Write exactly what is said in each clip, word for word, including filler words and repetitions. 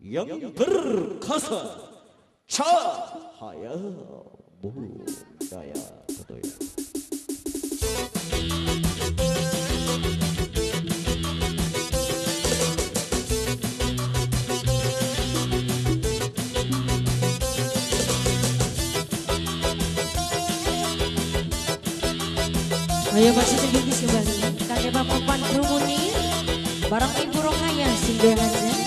yang perkasa cahaya budaya tentunya. Ayo masih sedikit kembali kakek bapak Pandru Munir bareng Ibu Rokaya Singgahannya.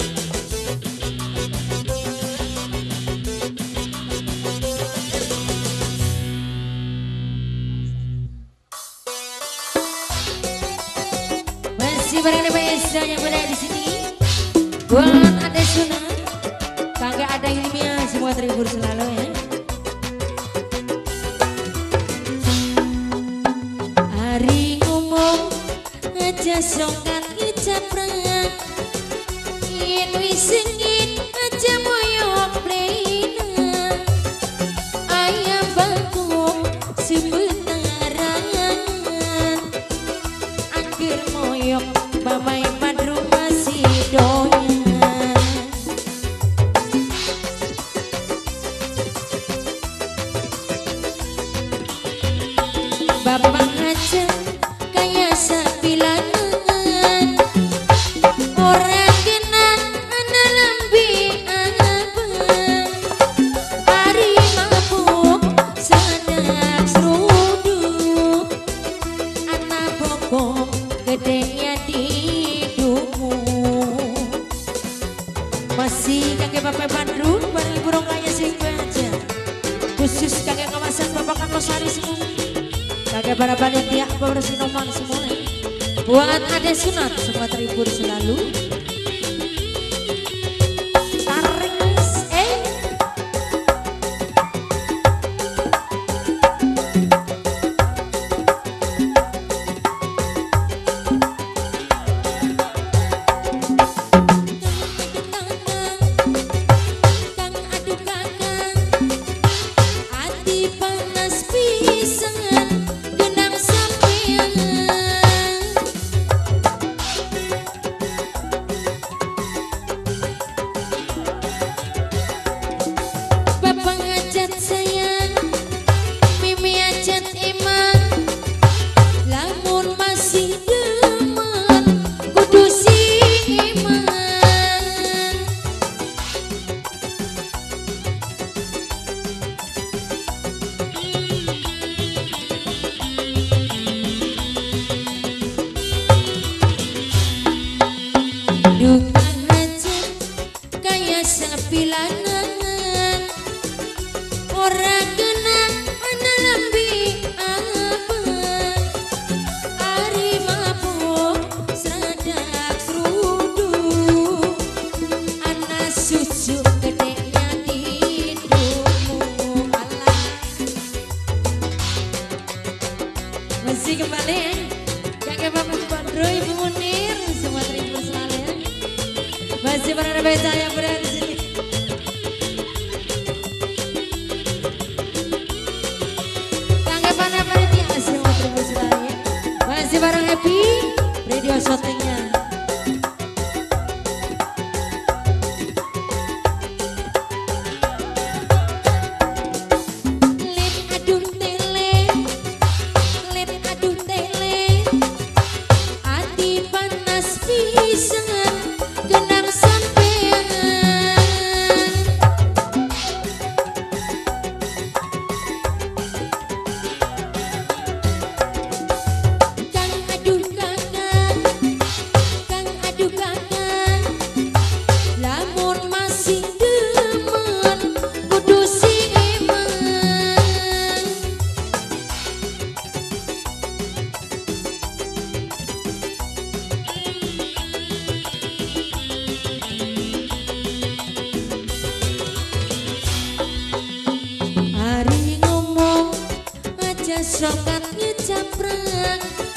Masih bareng D P S yang berada di sini. Buat ada sunat, kakek ada ilmiah semua terhibur selalu ya. Hari ngomong aja songkan ijabrak yen wis sengit aja moyok plena ayam bangkong sebentaran akhir moyok bamai Pandru masih doyan bapak aja kayak sapilangan orang kenal anak lembi abang hari mabuk sadak seruduk anak bokong gedenya di dumu masih kakek bapak Pandru bareng Ibu Rokaya Singgahannya khusus kakek kawasan bapak Karlosari semua kakek para panitia bersih nomor semua buat ada sunat semua terhibur selalu taris eh kang adu kakang hati panas pisang dukan aja kayak sapilangan orang kena anak lembi abang hari mabuk sadak seruduk anak susu gedenya di dumu alah masih kembali ya kakek bapak Pandru Ibu Munir semua terhibur selalu ya. Masih para beta yang berada di sini. Tanggapan apa dia semua terhibur selalu ya. Masih bareng Happy radio shootingnya. Lip aduh tele, lip aduh tele, hati panas pisang. Genang sampean kang aduh kakang kang aduh kakang lamun masih demen kudu si eman hari ngomong aja sokat ngejabrak